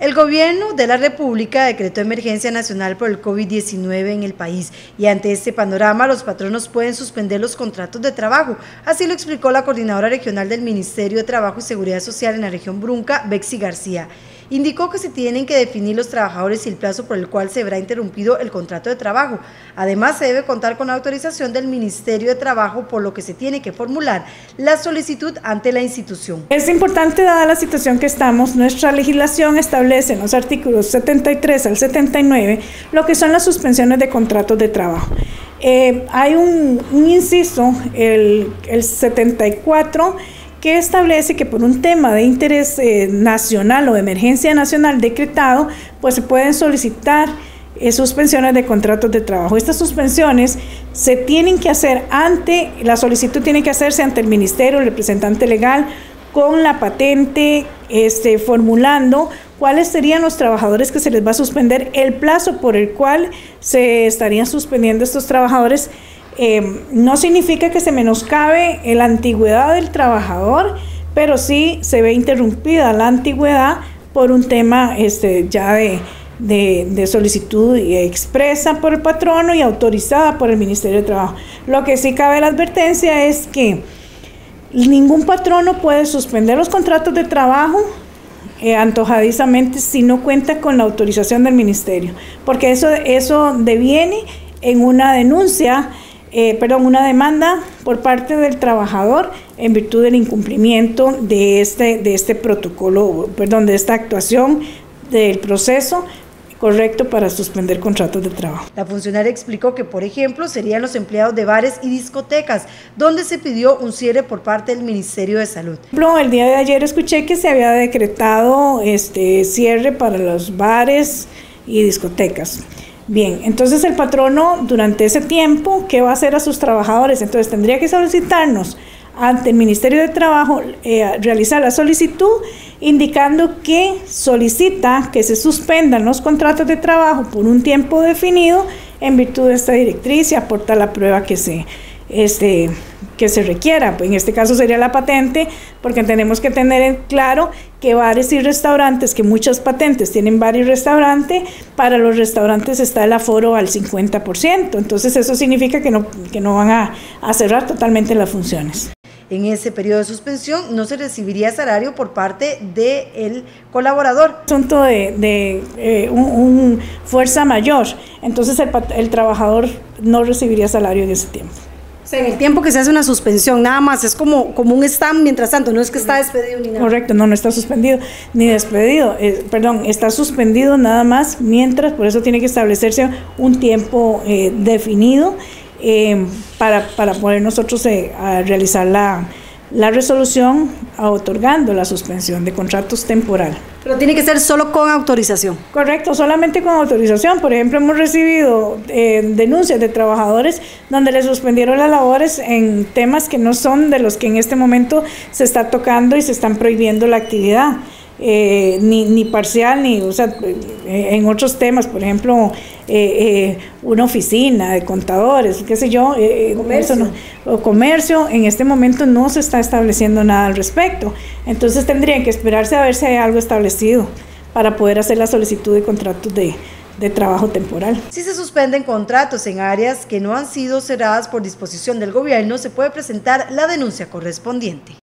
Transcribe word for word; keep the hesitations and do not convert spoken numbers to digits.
El Gobierno de la República decretó emergencia nacional por el COVID diecinueve en el país y ante este panorama los patronos pueden suspender los contratos de trabajo. Así lo explicó la coordinadora regional del Ministerio de Trabajo y Seguridad Social en la región Brunca, Bexy García. Indicó que se tienen que definir los trabajadores y el plazo por el cual se verá interrumpido el contrato de trabajo. Además, se debe contar con la autorización del Ministerio de Trabajo, por lo que se tiene que formular la solicitud ante la institución. Es importante, dada la situación que estamos, nuestra legislación establece en los artículos setenta y tres al setenta y nueve lo que son las suspensiones de contratos de trabajo. Eh, hay un, un inciso, el, el setenta y cuatro, que establece que por un tema de interés eh, nacional o de emergencia nacional decretado, pues se pueden solicitar eh, suspensiones de contratos de trabajo. Estas suspensiones se tienen que hacer ante, la solicitud tiene que hacerse ante el ministerio, el representante legal, con la patente, este, formulando cuáles serían los trabajadores que se les va a suspender, el plazo por el cual se estarían suspendiendo estos trabajadores. Eh, no significa que se menoscabe la antigüedad del trabajador, pero sí se ve interrumpida la antigüedad por un tema este, ya de, de, de solicitud expresa por el patrono y autorizada por el Ministerio de Trabajo. Lo que sí cabe la advertencia es que ningún patrono puede suspender los contratos de trabajo eh, antojadizamente si no cuenta con la autorización del Ministerio, porque eso, eso deviene en una denuncia Eh, perdón, una demanda por parte del trabajador en virtud del incumplimiento de este, de este protocolo, perdón, de esta actuación del proceso correcto para suspender contratos de trabajo. La funcionaria explicó que, por ejemplo, serían los empleados de bares y discotecas, donde se pidió un cierre por parte del Ministerio de Salud. El día de ayer escuché que se había decretado este cierre para los bares y discotecas. Bien, entonces el patrono durante ese tiempo, ¿qué va a hacer a sus trabajadores? Entonces tendría que solicitarnos ante el Ministerio de Trabajo, eh, realizar la solicitud indicando que solicita que se suspendan los contratos de trabajo por un tiempo definido en virtud de esta directriz y aporta la prueba que se, este, que se requiera. En este caso sería la patente, porque tenemos que tener en claro que bares y restaurantes, que muchas patentes tienen bar y restaurante, para los restaurantes está el aforo al cincuenta por ciento, entonces eso significa que no, que no van a, a cerrar totalmente las funciones. En ese periodo de suspensión no se recibiría salario por parte del colaborador. Asunto de, de eh, un, un fuerza mayor, entonces el, el trabajador no recibiría salario en ese tiempo. O sea, en el tiempo que se hace una suspensión, nada más, es como, como un stand mientras tanto, no es que está despedido ni nada. Correcto, no, no está suspendido ni despedido, eh, perdón, está suspendido nada más mientras, por eso tiene que establecerse un tiempo eh, definido eh, para, para poder nosotros eh, a realizar la, la resolución otorgando la suspensión de contratos temporal. Pero tiene que ser solo con autorización. Correcto, solamente con autorización. Por ejemplo, hemos recibido eh, denuncias de trabajadores donde les suspendieron las labores en temas que no son de los que en este momento se está tocando y se están prohibiendo la actividad. Eh, ni, ni parcial, ni, o sea, eh, en otros temas, por ejemplo, eh, eh, una oficina de contadores, qué sé yo, eh, comercio. Eso no, o comercio, en este momento no se está estableciendo nada al respecto, entonces tendrían que esperarse a ver si hay algo establecido para poder hacer la solicitud de contratos de, de trabajo temporal. Si se suspenden contratos en áreas que no han sido cerradas por disposición del gobierno, se puede presentar la denuncia correspondiente.